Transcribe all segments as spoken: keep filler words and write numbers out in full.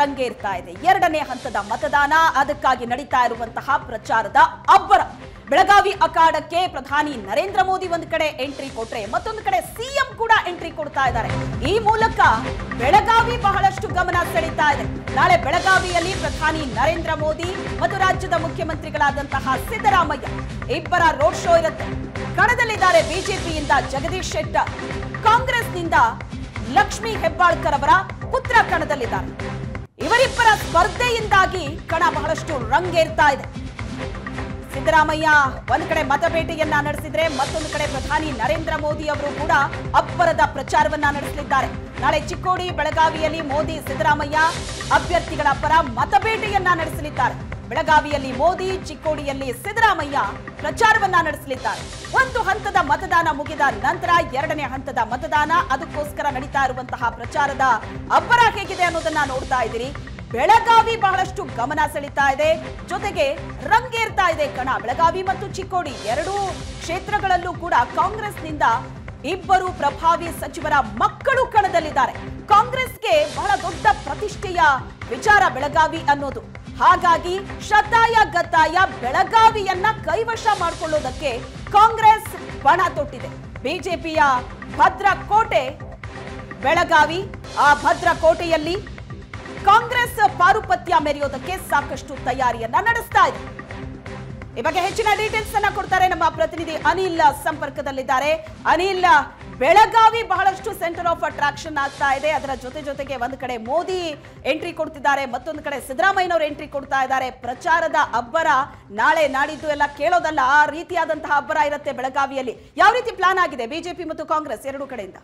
ರಂಗೇರ್ತಾ ಇದೆ. ಎರಡನೇ ಹಂತದ ಮತದಾನ, ಅದಕ್ಕಾಗಿ ನಡೀತಾ ಇರುವಂತಹ ಪ್ರಚಾರದ ಅಬ್ಬರ. ಬೆಳಗಾವಿ ಅಖಾಡಕ್ಕೆ ಪ್ರಧಾನಿ ನರೇಂದ್ರ ಮೋದಿ ಒಂದು ಕಡೆ ಎಂಟ್ರಿ ಕೊಟ್ರೆ, ಮತ್ತೊಂದು ಕಡೆ ಸಿಎಂ ಕೂಡ ಎಂಟ್ರಿ ಕೊಡ್ತಾ ಇದ್ದಾರೆ. ಈ ಮೂಲಕ ಬೆಳಗಾವಿ ಬಹಳಷ್ಟು ಗಮನ ಸೆಳೀತಾ ಇದೆ. ನಾಳೆ ಬೆಳಗಾವಿಯಲ್ಲಿ ಪ್ರಧಾನಿ ನರೇಂದ್ರ ಮೋದಿ ಮತ್ತು ರಾಜ್ಯದ ಮುಖ್ಯಮಂತ್ರಿಗಳಾದಂತಹ ಸಿದ್ದರಾಮಯ್ಯ ಇಬ್ಬರ ರೋಡ್ ಶೋ ಇರುತ್ತೆ. ಕಣದಲ್ಲಿದ್ದಾರೆ ಬಿಜೆಪಿಯಿಂದ ಜಗದೀಶ್ ಶೆಟ್ಟರ್, ಕಾಂಗ್ರೆಸ್ನಿಂದ ಲಕ್ಷ್ಮೀ ಹೆಬ್ಬಾಳ್ಕರ್ ಅವರ ಪುತ್ರ ಕಣದಲ್ಲಿದ್ದಾರೆ. ಇವರಿಬ್ಬರ ಸ್ಪರ್ಧೆಯಿಂದಾಗಿ ಕಣ ಬಹಳಷ್ಟು ರಂಗೇರ್ತಾ ಇದೆ. ಸಿದ್ದರಾಮಯ್ಯ ಒಂದು ಕಡೆ ಮತಬೇಟೆಯನ್ನ ನಡೆಸಿದ್ರೆ, ಮತ್ತೊಂದು ಕಡೆ ಪ್ರಧಾನಿ ನರೇಂದ್ರ ಮೋದಿ ಅವರು ಕೂಡ ಅಬ್ಬರದ ಪ್ರಚಾರವನ್ನ ನಡೆಸಲಿದ್ದಾರೆ. ನಾಳೆ ಚಿಕ್ಕೋಡಿ ಬೆಳಗಾವಿಯಲ್ಲಿ ಮೋದಿ ಸಿದ್ದರಾಮಯ್ಯ ಅಭ್ಯರ್ಥಿಗಳ ಪರ ಮತಬೇಟೆಯನ್ನ ನಡೆಸಲಿದ್ದಾರೆ. ಬೆಳಗಾವಿಯಲ್ಲಿ ಮೋದಿ, ಚಿಕ್ಕೋಡಿಯಲ್ಲಿ ಸಿದ್ದರಾಮಯ್ಯ ಪ್ರಚಾರವನ್ನ ನಡೆಸಲಿದ್ದಾರೆ. ಒಂದು ಹಂತದ ಮತದಾನ ಮುಗಿದ ನಂತರ ಎರಡನೇ ಹಂತದ ಮತದಾನ, ಅದಕ್ಕೋಸ್ಕರ ನಡೀತಾ ಇರುವಂತಹ ಪ್ರಚಾರದ ಅಬ್ಬರ ಹೇಗಿದೆ ಅನ್ನೋದನ್ನ ನೋಡ್ತಾ ಇದ್ದೀರಿ. ಬೆಳಗಾವಿ ಬಹಳಷ್ಟು ಗಮನ ಸೆಳೀತಾ ಇದೆ, ಜೊತೆಗೆ ರಂಗೇರ್ತಾ ಇದೆ ಕಣ. ಬೆಳಗಾವಿ ಮತ್ತು ಚಿಕ್ಕೋಡಿ ಎರಡೂ ಕ್ಷೇತ್ರಗಳಲ್ಲೂ ಕೂಡ ಕಾಂಗ್ರೆಸ್ನಿಂದ ಇಬ್ಬರು ಪ್ರಭಾವಿ ಸಚಿವರ ಮಕ್ಕಳು ಕಣದಲ್ಲಿದ್ದಾರೆ. ಕಾಂಗ್ರೆಸ್ಗೆ ಬಹಳ ದೊಡ್ಡ ಪ್ರತಿಷ್ಠೆಯ ವಿಚಾರ ಬೆಳಗಾವಿ ಅನ್ನೋದು. ಹಾಗಾಗಿ ಶತಾಯ ಗತಾಯ ಬೆಳಗಾವಿಯನ್ನ ಕೈವಶ ಮಾಡಿಕೊಳ್ಳೋದಕ್ಕೆ ಕಾಂಗ್ರೆಸ್ ಬಣ ತೊಟ್ಟಿದೆ. ಬಿಜೆಪಿಯ ಭದ್ರಕೋಟೆ ಬೆಳಗಾವಿ, ಆ ಭದ್ರಕೋಟೆಯಲ್ಲಿ ಕಾಂಗ್ರೆಸ್ ಪಾರುಪತ್ಯ ಮೆರೆಯೋದಕ್ಕೆ ಸಾಕಷ್ಟು ತಯಾರಿಯನ್ನ ನಡೆಸ್ತಾ ಇದೆ. ಈ ಬಗ್ಗೆ ಹೆಚ್ಚಿನ ಡೀಟೇಲ್ಸ್ ಅನ್ನ ಕೊಡ್ತಾರೆ ನಮ್ಮ ಪ್ರತಿನಿಧಿ ಅನಿಲ್, ಸಂಪರ್ಕದಲ್ಲಿದ್ದಾರೆ. ಅನಿಲ್, ಬೆಳಗಾವಿ ಬಹಳಷ್ಟು ಸೆಂಟರ್ ಆಫ್ ಅಟ್ರಾಕ್ಷನ್ ಆಗ್ತಾ ಇದೆ. ಅದರ ಜೊತೆ ಜೊತೆಗೆ ಒಂದು ಕಡೆ ಮೋದಿ ಎಂಟ್ರಿ ಕೊಡ್ತಿದ್ದಾರೆ, ಮತ್ತೊಂದು ಕಡೆ ಸಿದ್ದರಾಮಯ್ಯನವರು ಎಂಟ್ರಿ ಕೊಡ್ತಾ ಇದ್ದಾರೆ. ಪ್ರಚಾರದ ಅಬ್ಬರ ನಾಳೆ ನಾಡಿದ್ದು ಎಲ್ಲ ಕೇಳೋದಲ್ಲ, ಆ ರೀತಿಯಾದಂತಹ ಅಬ್ಬರ ಇರುತ್ತೆ ಬೆಳಗಾವಿಯಲ್ಲಿ. ಯಾವ ರೀತಿ ಪ್ಲಾನ್ ಆಗಿದೆ ಬಿಜೆಪಿ ಮತ್ತು ಕಾಂಗ್ರೆಸ್ ಎರಡೂ ಕಡೆಯಿಂದ?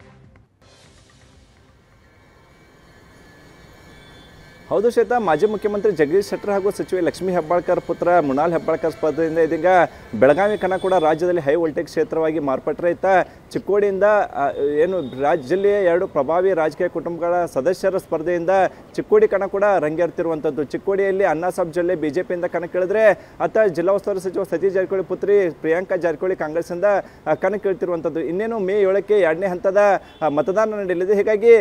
ಹೌದು ಶ್ವೇತಾ, ಮಾಜಿ ಮುಖ್ಯಮಂತ್ರಿ ಜಗದೀಶ್ ಶೆಟ್ಟರ್ ಹಾಗೂ ಸಚಿವೆ ಲಕ್ಷ್ಮೀ ಹೆಬ್ಬಾಳ್ಕರ್ ಪುತ್ರ ಮೃಣಾಲ್ ಹೆಬ್ಬಾಳ್ಕರ್ ಸ್ಪರ್ಧೆಯಿಂದ ಇದೀಗ ಬೆಳಗಾವಿ ಕಣ ಕೂಡ ರಾಜ್ಯದಲ್ಲಿ ಹೈ ವೋಲ್ಟೇಜ್ ಕ್ಷೇತ್ರವಾಗಿ ಮಾರ್ಪಟ್ಟರೆ, ಇತ್ತ ಚಿಕ್ಕೋಡಿಯಿಂದ ಏನು ರಾಜ್ಯ ಜಿಲ್ಲೆಯ ಎರಡು ಪ್ರಭಾವಿ ರಾಜಕೀಯ ಕುಟುಂಬಗಳ ಸದಸ್ಯರ ಸ್ಪರ್ಧೆಯಿಂದ ಚಿಕ್ಕೋಡಿ ಕಣ ಕೂಡ ರಂಗೇರ್ತಿರುವಂಥದ್ದು. ಚಿಕ್ಕೋಡಿಯಲ್ಲಿ ಅಣ್ಣಾ ಸಾಹೇಬ್ ಜೊಲ್ಲೆ ಬಿಜೆಪಿಯಿಂದ ಕಣಕ್ಕಿಳಿದ್ರೆ, ಅತ್ತ ಜಿಲ್ಲಾ ಉಸ್ತುವಾರಿ ಸಚಿವ ಸತೀಶ್ ಜಾರಕಿಹೊಳಿ ಪುತ್ರಿ ಪ್ರಿಯಾಂಕಾ ಜಾರಕಿಹೊಳಿ ಕಾಂಗ್ರೆಸ್ಸಿಂದ ಕಣಕ್ಕಿಳಿತಿರುವಂಥದ್ದು. ಇನ್ನೇನು ಮೇ ಏಳಕ್ಕೆ ಎರಡನೇ ಹಂತದ ಮತದಾನ ನಡೆಯಲಿದೆ. ಹೀಗಾಗಿ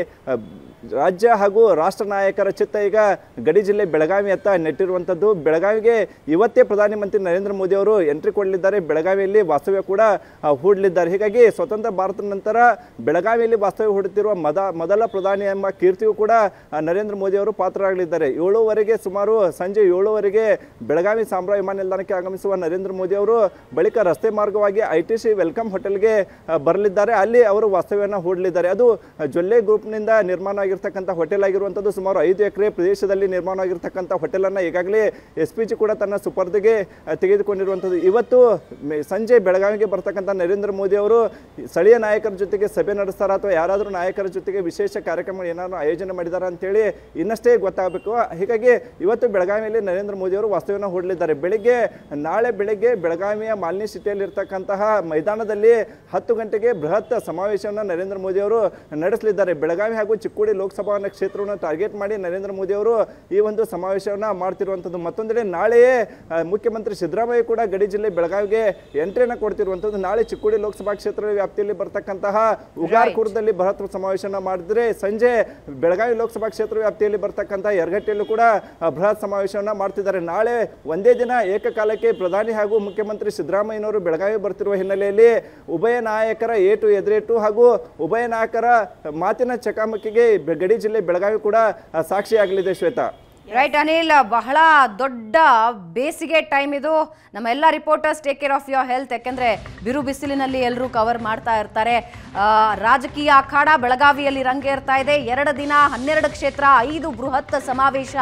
ರಾಜ್ಯ ಹಾಗೂ ರಾಷ್ಟ್ರ ನಾಯಕರ ಚಿತ್ತ ಈಗ ಗಡಿ ಜಿಲ್ಲೆ ಬೆಳಗಾವಿಯತ್ತ ನೆಟ್ಟಿರುವಂಥದ್ದು. ಬೆಳಗಾವಿಗೆ ಇವತ್ತೇ ಪ್ರಧಾನಮಂತ್ರಿ ನರೇಂದ್ರ ಮೋದಿ ಅವರು ಎಂಟ್ರಿ ಕೊಡಲಿದ್ದಾರೆ. ಬೆಳಗಾವಿಯಲ್ಲಿ ವಾಸ್ತವ್ಯ ಕೂಡ ಹೂಡಲಿದ್ದಾರೆ. ಹೀಗಾಗಿ ಸ್ವತಂತ್ರ ಭಾರತದ ನಂತರ ಬೆಳಗಾವಿಯಲ್ಲಿ ವಾಸ್ತವ್ಯ ಹೂಡುತ್ತಿರುವ ಮದ ಮೊದಲ ಪ್ರಧಾನಿ ಎಂಬ ಕೀರ್ತಿಯೂ ಕೂಡ ನರೇಂದ್ರ ಮೋದಿ ಅವರು ಪಾತ್ರರಾಗಲಿದ್ದಾರೆ. ಏಳುವರೆಗೆ ಸುಮಾರು ಸಂಜೆ ಏಳುವರೆಗೆ ಬೆಳಗಾವಿ ಸಾಂಬ್ರಾ ವಿಮಾನ ನಿಲ್ದಾಣಕ್ಕೆ ಆಗಮಿಸುವ ನರೇಂದ್ರ ಮೋದಿ ಅವರು ಬಳಿಕ ರಸ್ತೆ ಮಾರ್ಗವಾಗಿ ಐ ಟಿ ಸಿ ವೆಲ್ಕಮ್ ಹೋಟೆಲ್ಗೆ ಬರಲಿದ್ದಾರೆ. ಅಲ್ಲಿ ಅವರು ವಾಸ್ತವ್ಯವನ್ನು ಹೂಡಲಿದ್ದಾರೆ. ಅದು ಜೊಲ್ಲೆ ಗ್ರೂಪ್ನಿಂದ ನಿರ್ಮಾಣ ಆಗಿರ್ತಕ್ಕಂಥ ಹೋಟೆಲ್ ಆಗಿರುವಂಥದ್ದು. ಸುಮಾರು ಐದು ಎಕರೆ ಪ್ರದೇಶದಲ್ಲಿ ನಿರ್ಮಾಣ ಆಗಿರ್ತಕ್ಕಂಥ ಹೋಟೆಲನ್ನು ಈಗಾಗಲೇ ಎಸ್ ಪಿ ಜಿ ಕೂಡ ತನ್ನ ಸುಪರ್ದಿಗೆ ತೆಗೆದುಕೊಂಡಿರುವಂಥದ್ದು. ಇವತ್ತು ಸಂಜೆ ಬೆಳಗಾವಿಗೆ ಬರ್ತಕ್ಕಂಥ ನರೇಂದ್ರ ಮೋದಿ ಅವರು ಸ್ಥಳೀಯ ನಾಯಕರ ಜೊತೆಗೆ ಸಭೆ ನಡೆಸ್ತಾರ ಅಥವಾ ಯಾರಾದರೂ ನಾಯಕರ ಜೊತೆಗೆ ವಿಶೇಷ ಕಾರ್ಯಕ್ರಮ ಏನಾದರೂ ಆಯೋಜನೆ ಮಾಡಿದಾರ ಅಂತೇಳಿ ಇನ್ನಷ್ಟೇ ಗೊತ್ತಾಗಬೇಕು. ಹೀಗಾಗಿ ಇವತ್ತು ಬೆಳಗಾವಿಯಲ್ಲಿ ನರೇಂದ್ರ ಮೋದಿ ಅವರು ವಾಸ್ತವ್ಯವನ್ನು ಹೂಡಲಿದ್ದಾರೆ. ಬೆಳಿಗ್ಗೆ ನಾಳೆ ಬೆಳಗ್ಗೆ ಬೆಳಗಾವಿಯ ಮಾಲಿನಿ ಸಿಟಿಯಲ್ಲಿ ಇರ್ತಕ್ಕಂತಹ ಮೈದಾನದಲ್ಲಿ ಹತ್ತು ಗಂಟೆಗೆ ಬೃಹತ್ ಸಮಾವೇಶವನ್ನು ನರೇಂದ್ರ ಮೋದಿ ಅವರು ನಡೆಸಲಿದ್ದಾರೆ. ಬೆಳಗಾವಿ ಹಾಗೂ ಚಿಕ್ಕೋಡಿ ಲೋಕಸಭಾ ಕ್ಷೇತ್ರವನ್ನು ಟಾರ್ಗೆಟ್ ಮಾಡಿ ನರೇಂದ್ರ ಮೋದಿ ಅವರು ಈ ಒಂದು ಸಮಾವೇಶವನ್ನು ಮಾಡ್ತಿರುವಂಥದ್ದು. ಮತ್ತೊಂದೆಡೆ ನಾಳೆಯೇ ಮುಖ್ಯಮಂತ್ರಿ ಸಿದ್ದರಾಮಯ್ಯ ಕೂಡ ಗಡಿ ಜಿಲ್ಲೆ ಬೆಳಗಾವಿಗೆ ಎಂಟ್ರಿಯನ್ನು ಕೊಡ್ತಿರುವಂಥದ್ದು. ನಾಳೆ ಚಿಕ್ಕೋಡಿ ಲೋಕಸಭಾ ಕ್ಷೇತ್ರದ ವ್ಯಾಪ್ತಿಯಲ್ಲಿ ಬರ್ತಕ್ಕಂತಹ ಉಗಾರ್ಕುರದಲ್ಲಿ ಬೃಹತ್ ಸಮಾವೇಶವನ್ನು ಮಾಡಿದ್ರೆ, ಸಂಜೆ ಬೆಳಗಾವಿ ಲೋಕಸಭಾ ಕ್ಷೇತ್ರ ವ್ಯಾಪ್ತಿಯಲ್ಲಿ ಬರ್ತಕ್ಕಂಥ ಯರಗಟ್ಟಿಯಲ್ಲೂ ಕೂಡ ಬೃಹತ್ ಸಮಾವೇಶವನ್ನು ಮಾಡ್ತಿದ್ದಾರೆ. ನಾಳೆ ಒಂದೇ ದಿನ ಏಕಕಾಲಕ್ಕೆ ಪ್ರಧಾನಿ ಹಾಗೂ ಮುಖ್ಯಮಂತ್ರಿ ಸಿದ್ದರಾಮಯ್ಯನವರು ಬೆಳಗಾವಿ ಬರ್ತಿರುವ ಹಿನ್ನೆಲೆಯಲ್ಲಿ ಉಭಯ ನಾಯಕರ ಏಟು ಎದುರೇಟು ಹಾಗೂ ಉಭಯ ನಾಯಕರ ಮಾತಿನ ಚಕಾಮಕಿಗೆ ಗಡಿ ಜಿಲ್ಲೆ ಬೆಳಗಾವಿ ಕೂಡ ಸಾಕ್ಷಿಯಾಗಲಿದೆ. ಶ್ವೇತಾ, ರೈಟ್ ಅನಿಲ್, ಬಹಳ ದೊಡ್ಡ ಬೇಸಿಗೆ ಟೈಮ್ ಇದು. ನಮ್ಮ ಎಲ್ಲ reporters take care of your health. ಯಾಕೆಂದ್ರೆ ಬಿರು ಬಿಸಿಲಿನಲ್ಲಿ ಎಲ್ಲರೂ ಕವರ್ ಮಾಡ್ತಾ ಇರ್ತಾರೆ. ರಾಜಕೀಯ ಅಖಾಡ ಬೆಳಗಾವಿಯಲ್ಲಿ ರಂಗೇರ್ತಾ ಇದೆ. ಎರಡು ದಿನ ಹನ್ನೆರಡು ಕ್ಷೇತ್ರ, ಐದು ಬೃಹತ್ ಸಮಾವೇಶ.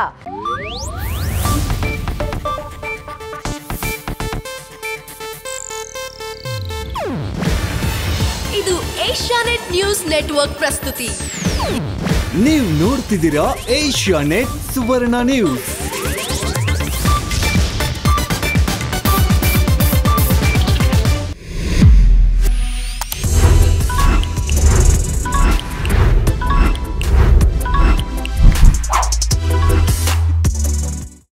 ಇದು ಏಷ್ಯಾನೆಟ್ ನ್ಯೂಸ್ ನೆಟ್ವರ್ಕ್ ಪ್ರಸ್ತುತಿ. ನೀವು ನೋಡ್ತಿದ್ದೀರಾ ಏಷ್ಯಾನೆಟ್ ಸುವರ್ಣ ನ್ಯೂಸ್.